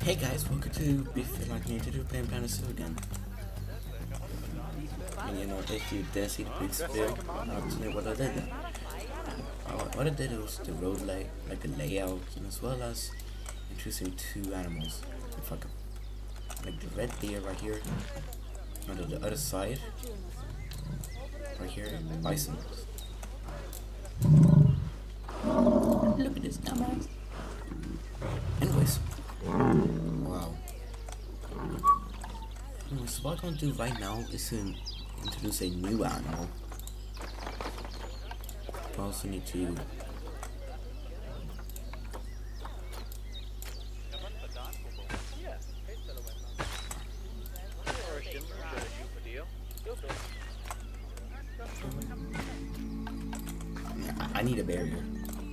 Hey guys, welcome to Be Feel Like Me to do playing Planet Zoo again. And you know, if you didn't see the big spill, I'll tell you what I did. What I did was the road like the layout, and as well as introducing two animals. If I could, like the red deer right here, on the other side, right here, bison. Look at this dumbass. Anyways, wow. So what I'm going to do right now is to introduce a new animal. I also need to I need a barrier.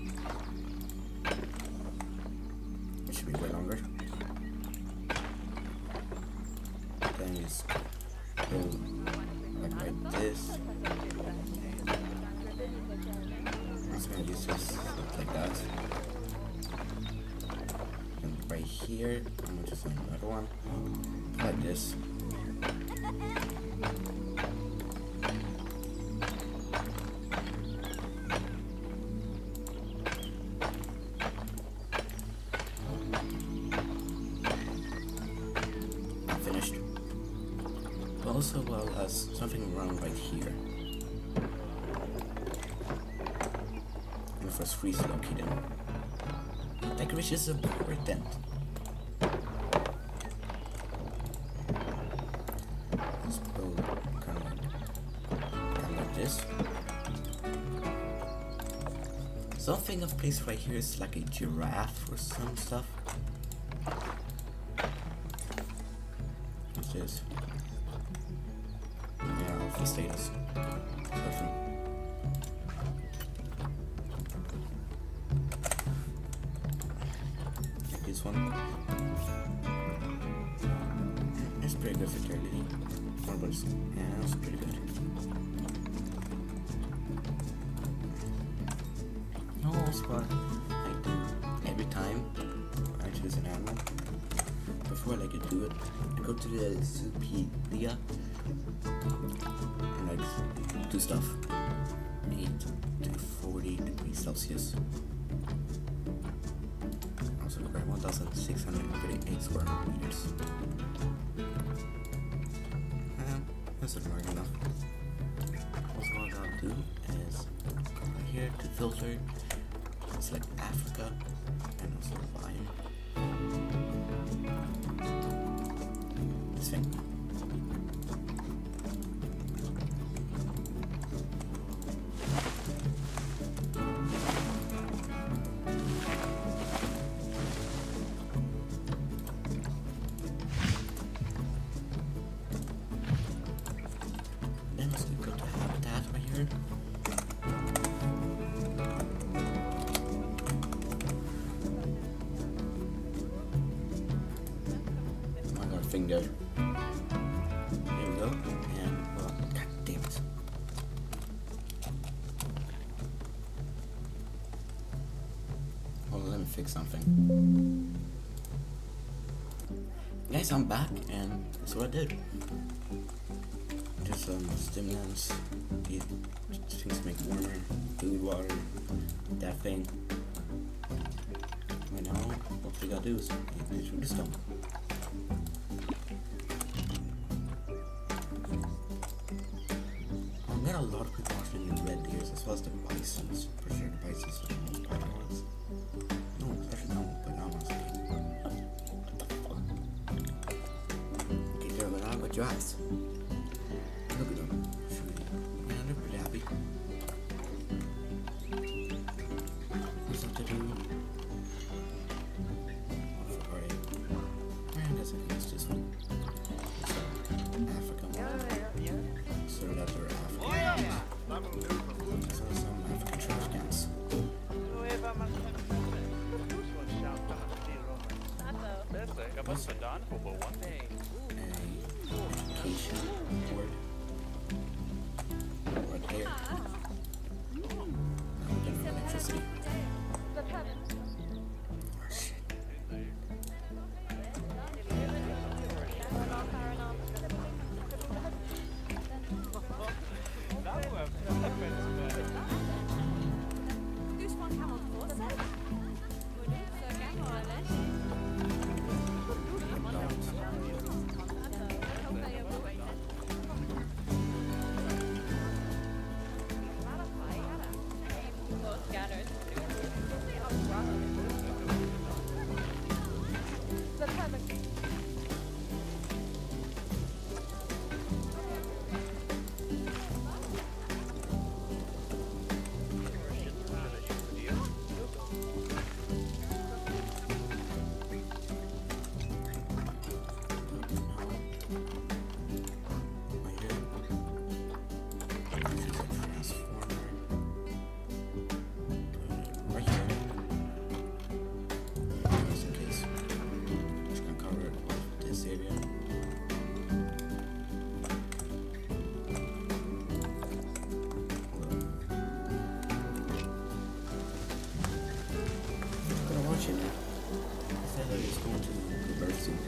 It should be way longer. Then just go like this. I'm just gonna use this like that. And right here, I'm gonna just find another one like this. Also, well as something wrong right here. And first freeze located. That reaches a power dent. Let's go kind of like this. Something of place right here is like a giraffe or some stuff. What's this? The status. Nothing. This one. It's pretty good for eternity. Yeah, it's pretty good. No, what I do every time I choose an animal. Before I do it, I go to the Wikipedia. And do stuff. 8 to 40 degrees Celsius. Also require 1,638 square meters. That's not large enough. Also what I'm gonna do is go right here to filter, select Africa, and also line. This thing. There. There we go. And well, god damn it. Hold on, let me fix something. Guys, I'm back and that's what I did. Just some stimulants, things to make warmer, food, water, that thing. Right now, what we gotta do is get through the stone. A lot of people watching the red deers as well as the bisons. For sure, the bisons are the most popular ones. No, especially no, but now I'm what the fuck? Okay, they're out with your eyes. Look at them. Yeah, they're pretty happy. What's up to do? Alright. Man, I guess I can use this one. So, Africa. So that's where Africa. So some African trash cans. Education board. Right there. Electricity. Oh shit. area. I said that it's going to reverse soon.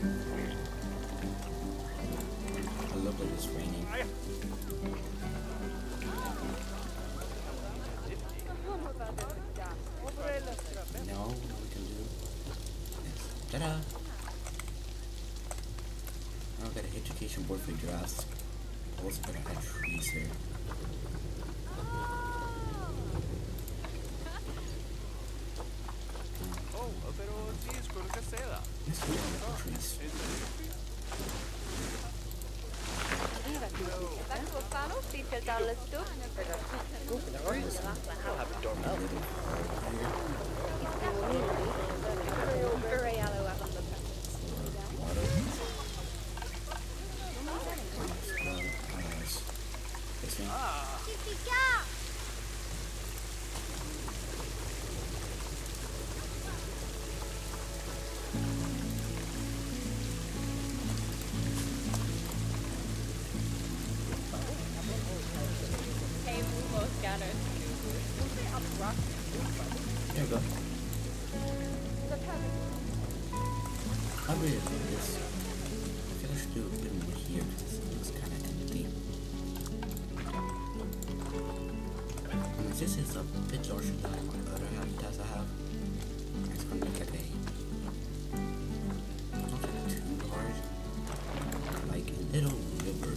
I love that it's raining. Now what we can do is ta-da! Now I've got an education board for giraffes. I also got a trees here. Let's do the trees. There we go. I really love this. I feel I should do a bit more here because it looks kind of empty. And this is a bit larger than my other habitats I have. It's going to make like not like too large, like a little river.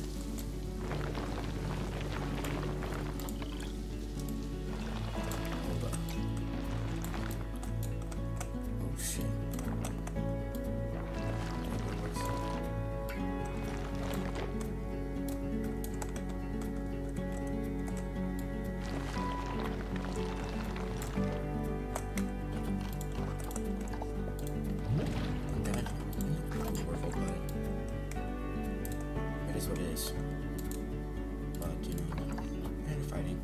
What it is, but you know, and fighting.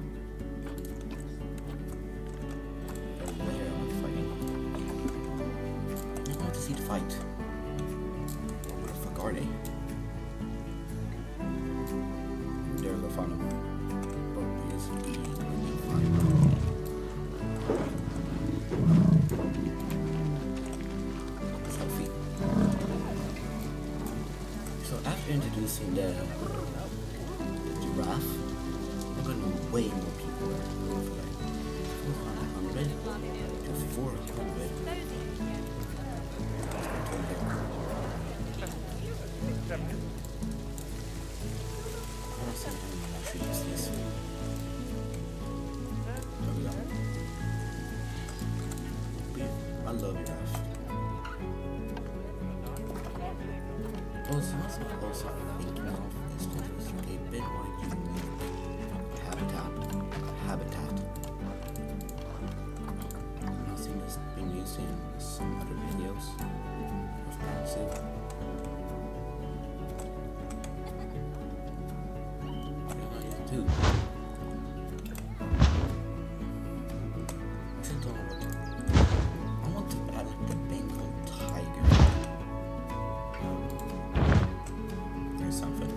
But where am I fighting? I want to see the fight. Where the fuck are they? There we go, find them. Oh, yes, selfie. So after introducing the giraffe, I'm going to way more people are going for like 400 to 400. I don't see anyone actually use these. There we go. I love giraffe. Also thinking of this is like a bit more unique habitat. I've seen this been used in some other videos of privacy. Too. I want to add like the Bengal tiger. There's something.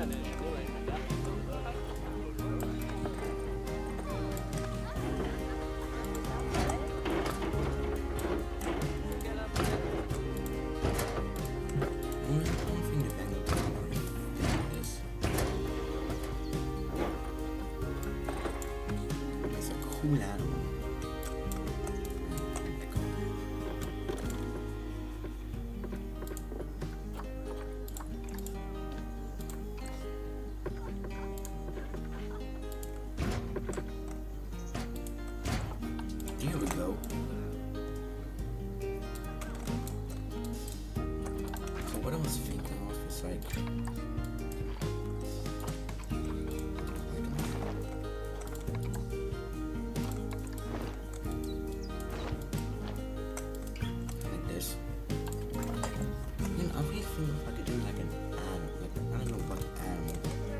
Cool animal. Here we go. So what I was thinking of is like this. You know, I really feel if I could do like an animal, like I don't know what animal.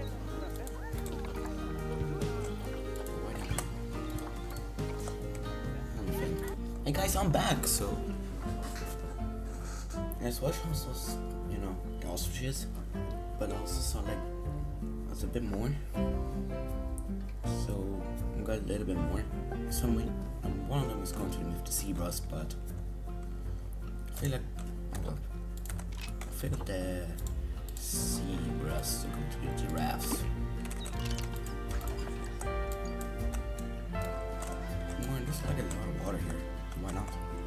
Hey guys, I'm back, so as well as those, you know, the ostriches, but I also saw like there's a bit more, so I got a little bit more. One of them is going to be with the zebras, but I feel like the zebras are going to be giraffes. More, there's like a lot of water here. Why not?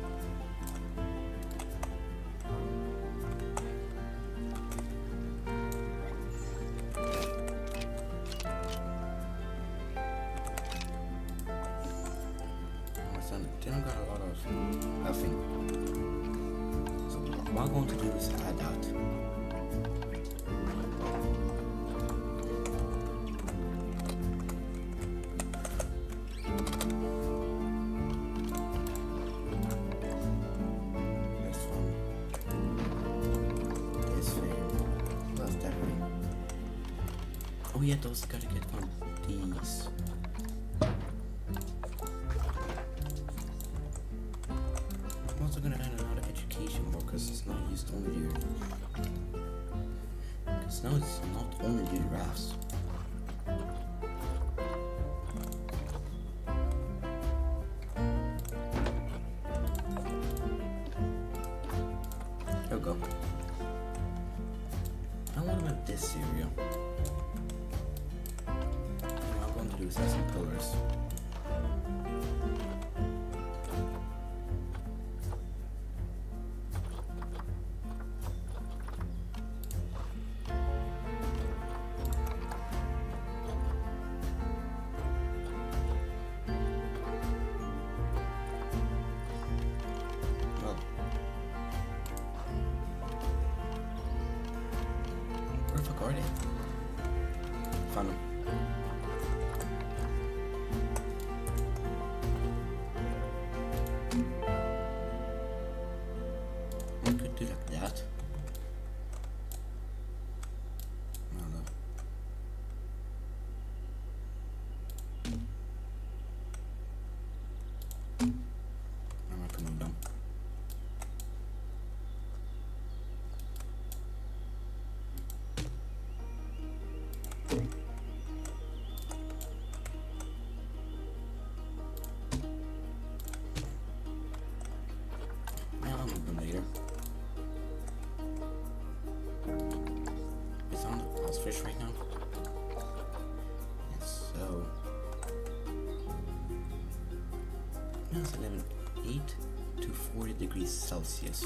They don't got a lot of nothing. So what I'm going to do is add that. Oh yeah, those gotta get from these. I'm also gonna add another education book because it's not used only here. Because now it's not only the giraffes. There we go. I want to make this area. Do is have some pillars. Well, perfect already. Fun. Do like that. No. I'm not gonna dump. I'll move them later. It's on the ostrich right now. And so now it's 8 to 40 degrees Celsius.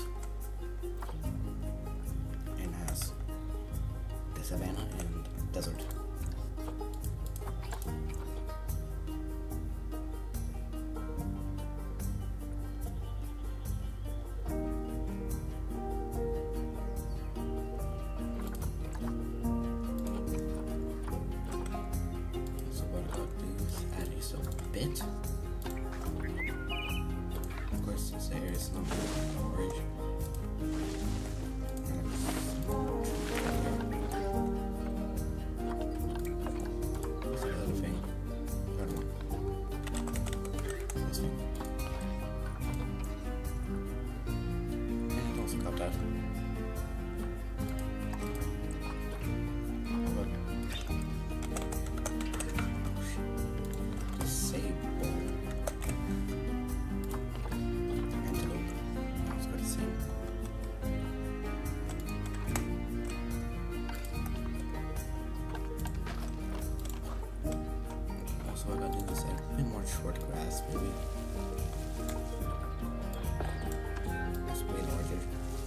And has the savannah and desert. Bit. Of course, since there is no storage. What's the other thing? Third one. This thing. And I also got that. Oh, look. short grass, maybe. It's way larger.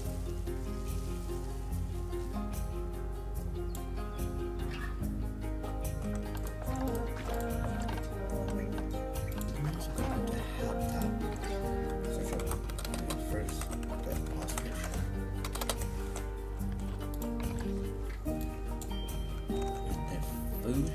I'm also going to habitat. Search up first the ostrich. And their food.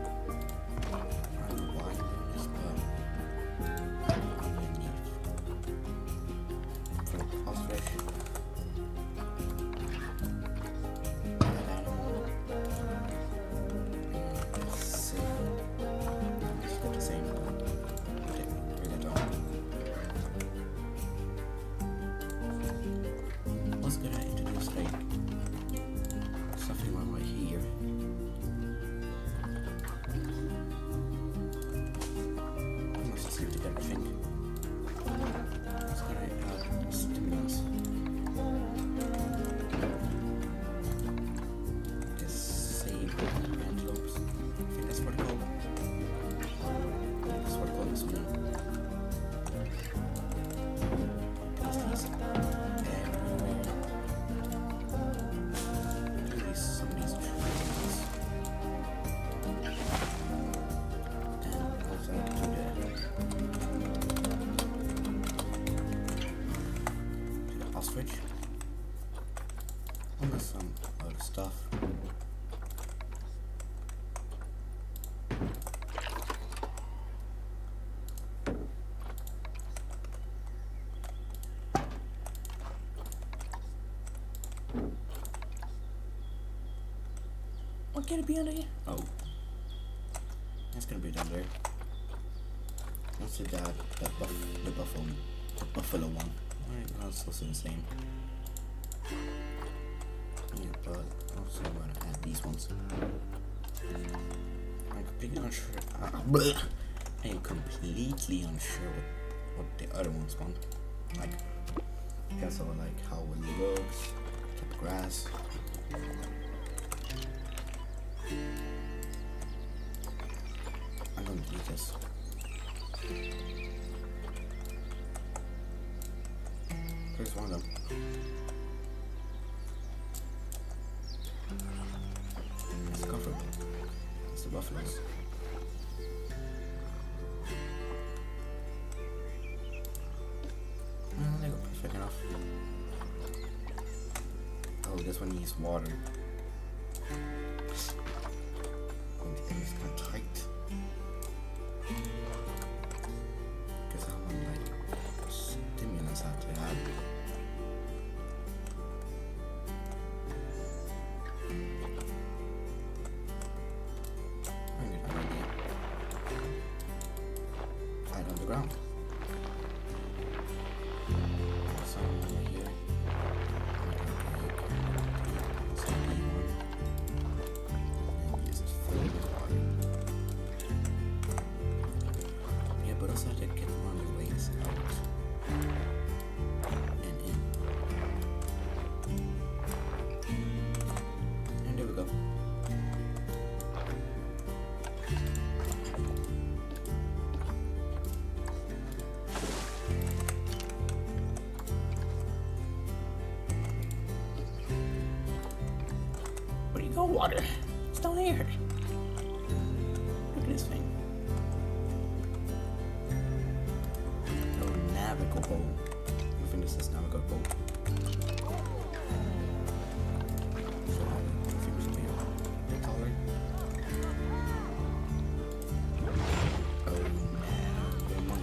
Was gonna introduce like something right here. I must see to everything. It's gonna add stimulants. The Sable antelopes. I think that's what they're called. That's what I call this one. These ostrich. And there's some other stuff. What can it be under here? Oh. That's gonna be down there. Let's do that. The buffalo one. Alright, I'll also say the same. Yeah, but also I'm gonna add these ones. I'm completely unsure. I am completely unsure what the other ones want. Like, I guess I like how it looks, type of grass. I'm gonna delete this. Where's one of them? It's the Kaffir. It's the buffaloes. They go perfect enough. Oh, this one needs water. And it's kind of tight. Because how many like stimulants I have to add. I get an idea. Right on the ground. Some over here. But also to get one of the ways out and in. And there we go. Where do you go, water? It's down here. Look at this thing. Navigable. I think this is navigable. So I think this will be a bit taller. Oh no,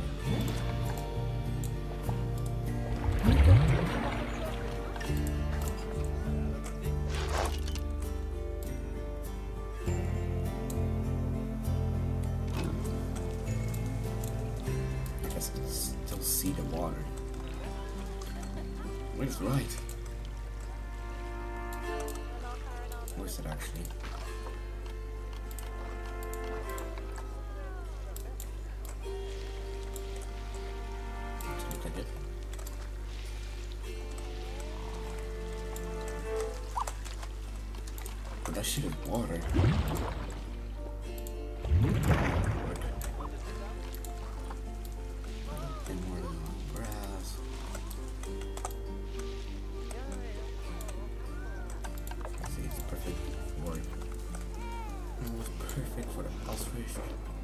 I guess still see the water. Where's right? Where's it actually? Looks like it. But that shit is water. ostrich.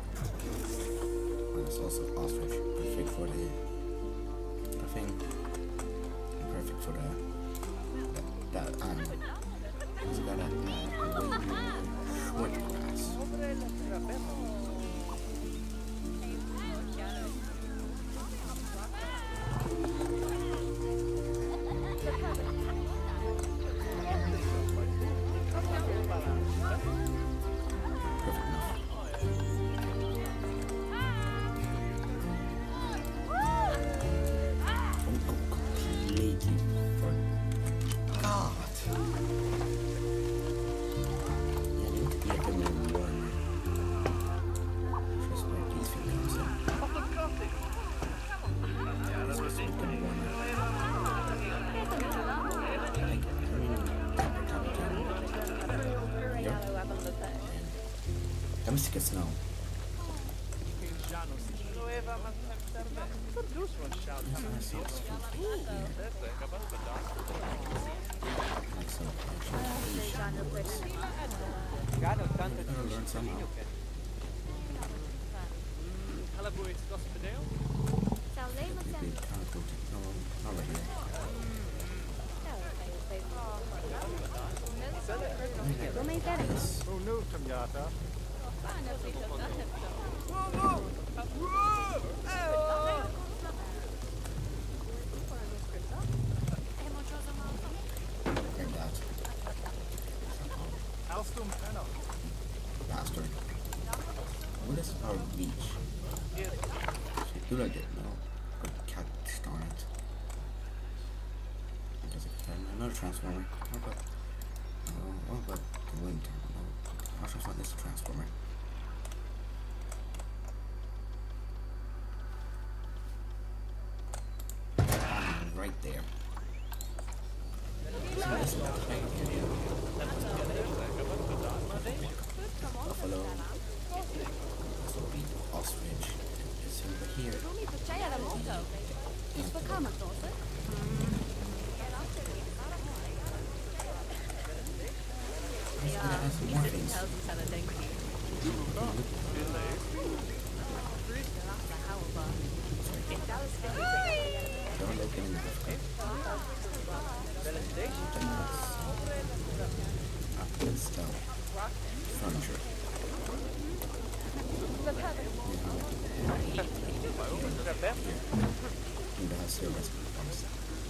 And it's also ostrich. Perfect for the thing. Perfect for that animal. It's got a way more short grass. Let me get snow. Learn somehow. No, not right here. Oh no, Tamyata. Bastard. What is our beach? Do I get no? Cat darn it. Because I can another transformer. What about the wind? No. I'll transform this transformer. Right there. This is the right area. Buffalo. This will be ostrich. It's over here. He's gonna add some more things. Don't look in the good stuff. Furniture. And that's the rest of the house.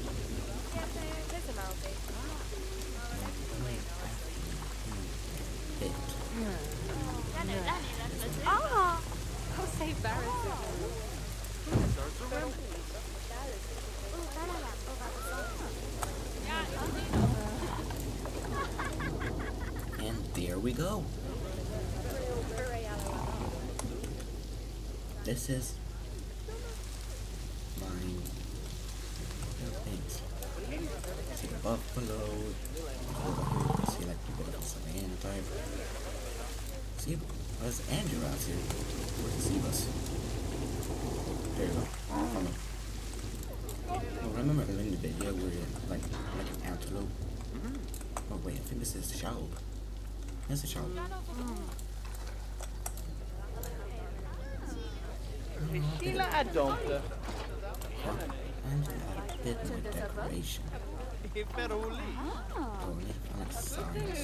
Oh, how embarrassing. And there we go. This is mine. Thanks. See the buffalo. See like the bit of Savannah type. Sable. Where's and Giraffe here? Where's the Zebras? There you go. Found them. Oh, remember in the video where you're like an antelope? Oh wait, I think this is the Sable. That's the Sable. Gilla addomte. And you add a bit more decoration. Feroli. Only on signs.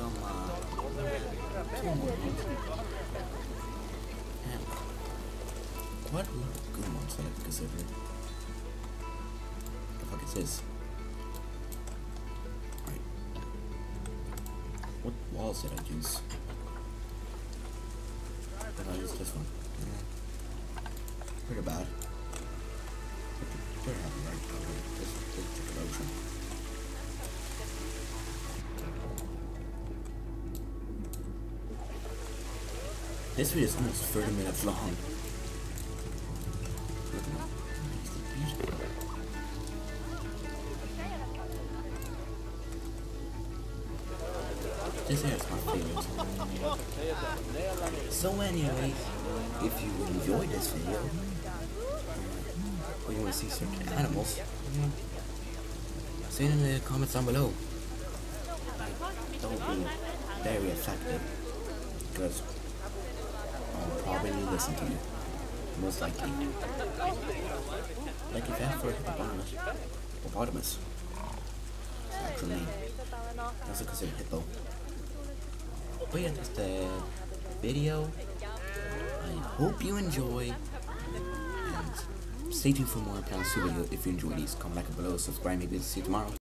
Come on. Come on. And quite a lot of good ones that I consider. The fuck is this? Right. What walls did I use? Did I use this one? Yeah. Pretty bad. Pretty happy, right? Just take a motion. This video is almost 30 minutes long. This here is my favorite. So anyway, if you enjoyed this video, or you want to see certain animals, say it in the comments down below. That would be very effective, because I'll probably listen to you, most likely. Like if you have for hippopotamus, it's an actual name. Also considered hippo. But yeah, that's the video. I hope you enjoy. And stay tuned for more plans to video. If you enjoy these, comment, like below, subscribe, maybe see you tomorrow.